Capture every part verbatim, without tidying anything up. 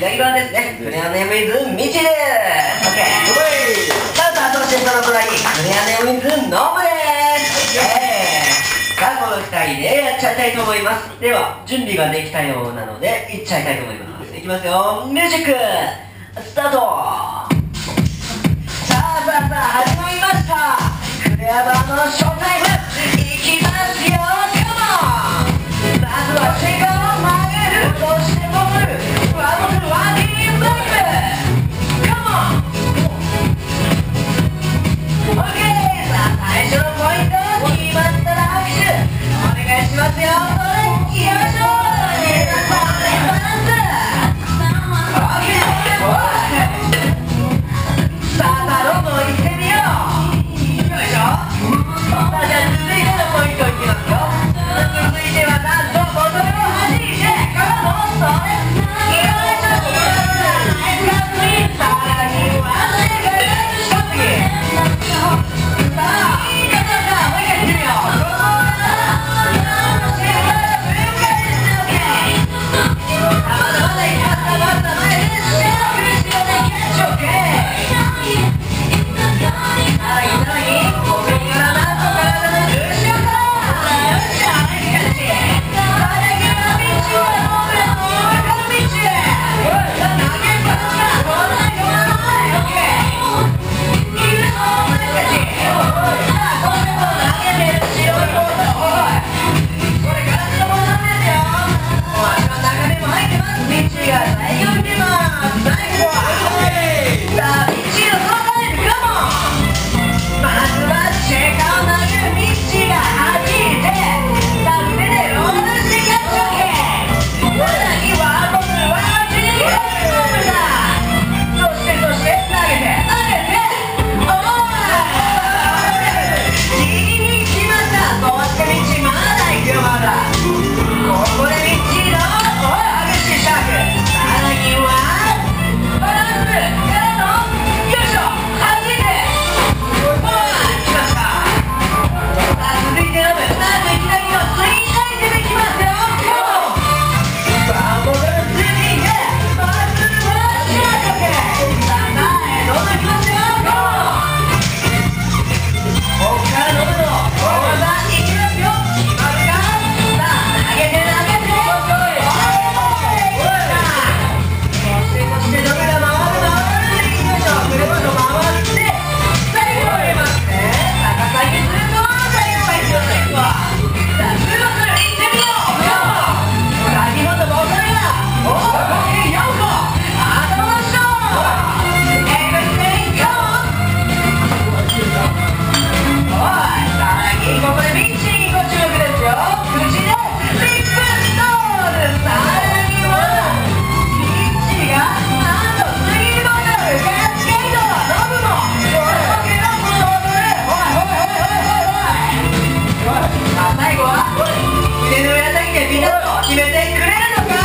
左側ですね。クレアネームイズミチです。オッケー。さあさあ、そしてその隣クレアネームイズノブです。イエーイ。さあこのふたりでやっちゃいたいと思います。では準備ができたようなのでいっちゃいたいと思います。いきますよ、ミュージックスタート。さあさあさあ、始まりました。クレアバーのショータイムいきますよ。カモン。まずはシェイカーを曲げる、そして戻る、ワンボルワンディーブレイク。カモン。オッケー。さあ最初のポイント決まったら拍手お願いしますよ。それよいしょ。バランス。オッケー。さあさあどんどんいってみよう。よいしょ。さあじゃあ続いてのポイントいきますよ。続いてはなんとボトルを弾いてからのそれよいしょ。ナイスカップイン。さらにはシェイク一つぎ。さあさあもう一回いってみよう。ここからシェイクから分解です。オッケー。まだまだいきます。まだまだ前でシェイクしてお願いします。オッケー。さらにさらにここからなんと体の後ろからよっしゃナイスキャッチ。さらには道をノブのこの道へさあ投げっぱなしだ。この前この前オッケー。いるぞナイスキャッチ。さあこの後投げてる白いボール。おいこれガラスのボールなんですよ。お足の中でも入ってます。道が最後に出ます。ナイスボール。さあ道の外へカモン。まずはシェイカーを投げるミッチーが弾いてさあ腕でロールしてキャッチ。オッケー。さらにワンボールワンチームだ。そしてそして投げて投げておーいギリギリ来ました。そしてミッチーまだ行くよ。まだここでミッチーのおい激しいシャーク。さらにはバランスからのよいしょ弾いておい来ました。さあ続いてノブ。なんといきなりのスリーアイテムいきますよ。カモン。ワンボトルスリーでバランスワンシャーク。オッケー。さあさあどんどんいきますよ。カモン。ここからノブの大技いきますよ。決まるか。さあ投げて投げておいそしてそしてノブが回る回る。いきましょう。くるまの回って最後入れますね。逆さにすると最後が必要ですわ。さあツーバトルいってみよう。先ほどボトルがおーよんこ頭のショーエブリテインゴー。おいさらにここでミッチーにご注目ですよ。口でリップストール。さらにはミッチーがなんとスリーボトルキャッチケイト。ノブもこれだけのボトル。おいおいおいおいおいおい。さあ最後は腕の裏だけでピタッと決めてくれるのか。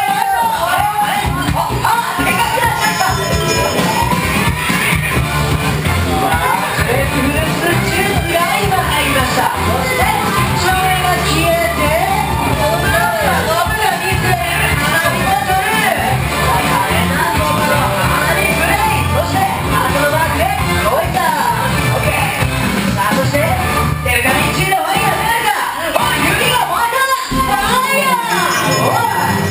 ああでかくなっちゃった。グレープフルーツジュースが今入りました。そして照明が消えてノブがノブが見せる花火ボトル。華麗なノブの花火プレイ。そしてハートのマークでこういったオッケー。さあそして出るかミッチーのファイヤー出るか。おい指が燃えたな。ファイヤー。おい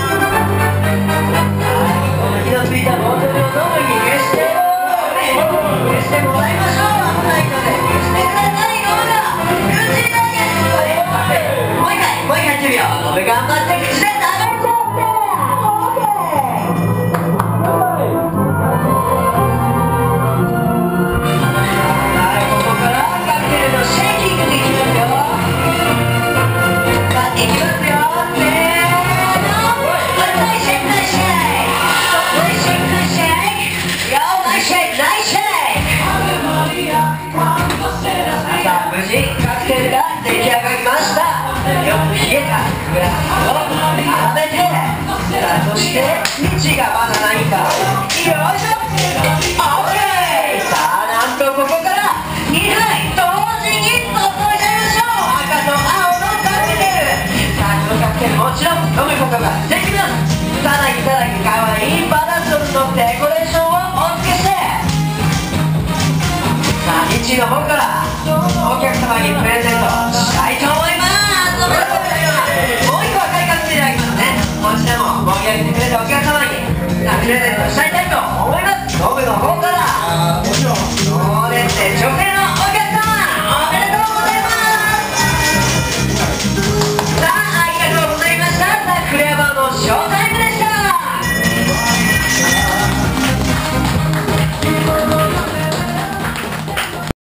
この火のついたボトルをノブに消して消してもらいましょう。危ないので消してください。ノブが口だけもう一回もう一回やってみよう。ノブ頑張って口で食べちゃってオーケー。はいここからカクテルのシェイキングでいきますよ。さあいきますよ。せーのナイスシェイクナイスシェイクナイスシェイクナイスシェイクよナイスシェイクナイスシェイク。さあ無事カクテルが出来上がりました。よく冷えたグラスを温めてさあそしてミッチーがまだ何かよいしょオッケー。さあなんとここからにはい同時に注いじゃいましょう。赤と青のカクテル。さあこのカクテルもちろん飲むことができます。さらにさらにかわいいデコレーションをお付けして、さあ日中の方からお客様にプレゼント